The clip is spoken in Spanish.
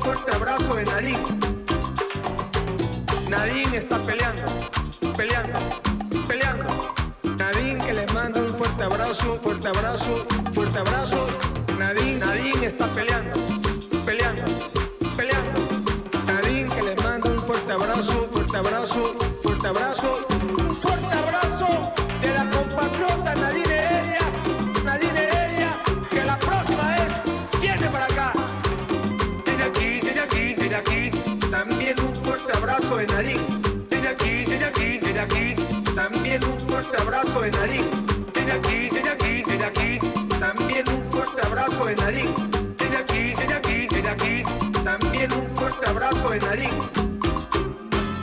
fuerte abrazo de Nadine. Nadine está peleando, peleando, peleando. Nadine que les manda un fuerte abrazo, fuerte abrazo, fuerte abrazo. Nadine está peleando, peleando, peleando. Nadine que les manda un fuerte abrazo, fuerte abrazo, fuerte abrazo. Un fuerte abrazo de la compatriota Nadine Heredia. Nadine Heredia, que la próxima vez viene para acá. Desde aquí, desde aquí, desde aquí, también un fuerte abrazo de Nadine. Desde aquí, desde aquí, desde aquí, también un fuerte abrazo de Nadine. Desde aquí, desde aquí, desde aquí, también un fuerte abrazo de Nadine. Desde aquí, desde aquí, desde aquí, también un fuerte abrazo de Nadine.